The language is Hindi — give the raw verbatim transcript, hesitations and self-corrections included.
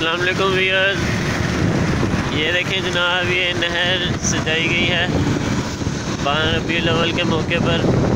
अस्सलाम वालेकुम व्यूअर्स, ये देखें जनाब, ये नहर सजाई गई है बारह रबीउल अव्वल के मौके पर।